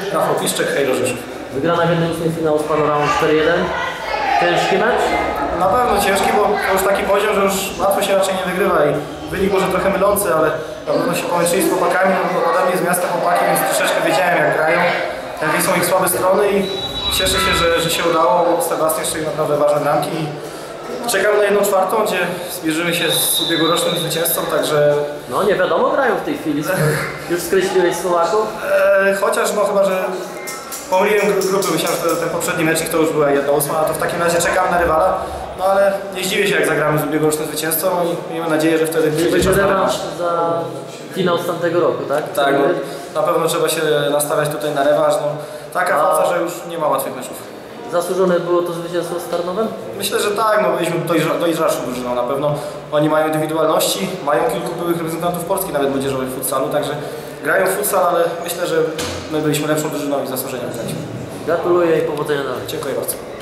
Rafał Piszczek, Hejro Rzeszów. Wygrana w 1/8 finału z Panoramą 4-1. Ciężki mecz? Na pewno ciężki, bo to już taki poziom, że już łatwo się raczej nie wygrywa i wynik może trochę mylący, ale na pewno się pomęczyli z chłopakami, no ode mnie z miasta chłopaki, więc troszeczkę wiedziałem jak grają, jakie są ich słabe strony i cieszę się, że się udało, bo Sebastian strzelił naprawdę ważne bramki. Czekamy na 1/4, gdzie zbierzemy się z ubiegłorocznym zwycięzcą, także... No nie wiadomo, grają w tej chwili. Już skreśliłeś Słowaków? Chociaż no chyba, że pomyliłem grupy, myślałem, że ten poprzedni mecznik to już była 1/8, a to w takim razie czekam na rywala. No ale nie zdziwię się jak zagramy z ubiegłorocznym zwycięzcą i miejmy nadzieję, że wtedy Będzie czas rewanż za finał z tamtego roku, tak? Tak, no, na pewno trzeba się nastawiać tutaj na rewanż. No, taka faza, że już nie ma łatwych meczów. Zasłużone było to zwycięstwo z Tarnowem? Myślę, że tak, no byliśmy dojrzalszą drużyną na pewno. Oni mają indywidualności, mają kilku byłych reprezentantów Polski, nawet młodzieżowych futsalu, także grają w futsal, ale myślę, że my byliśmy lepszą drużyną i zasłużenie wygraliśmy. Gratuluję i powodzenia dalej. Dziękuję bardzo.